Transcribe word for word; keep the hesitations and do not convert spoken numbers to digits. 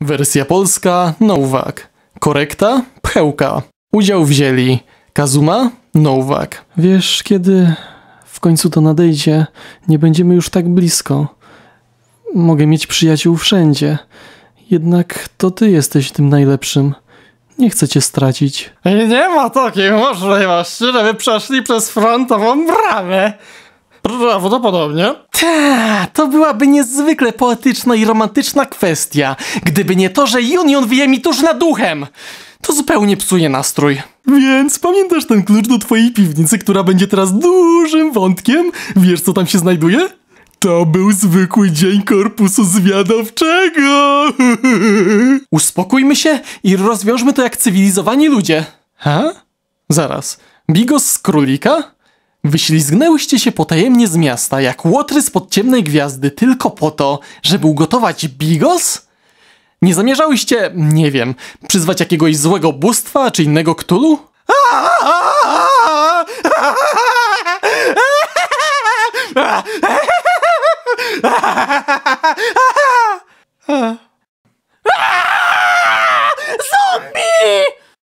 Wersja polska Nowak. Korekta Pchełka. Udział wzięli Kazuma, Nowak. Wiesz, kiedy w końcu to nadejdzie, nie będziemy już tak blisko. Mogę mieć przyjaciół wszędzie. Jednak to ty jesteś tym najlepszym. Nie chcę cię stracić. Nie ma takiej możliwości, żeby przeszli przez frontową bramę. Prawdopodobnie. Ta, to byłaby niezwykle poetyczna i romantyczna kwestia, gdyby nie to, że Union wije mi tuż nad duchem. To zupełnie psuje nastrój. Więc pamiętasz ten klucz do twojej piwnicy, która będzie teraz dużym wątkiem? Wiesz, co tam się znajduje? To był zwykły dzień korpusu zwiadowczego. Uspokójmy się i rozwiążmy to jak cywilizowani ludzie. Ha? Zaraz. Bigos z królika? Wyślizgnęłyście się potajemnie z miasta, jak łotry spod ciemnej gwiazdy, tylko po to, żeby ugotować bigos? Nie zamierzałyście, nie wiem, przyzwać jakiegoś złego bóstwa czy innego Ktulu?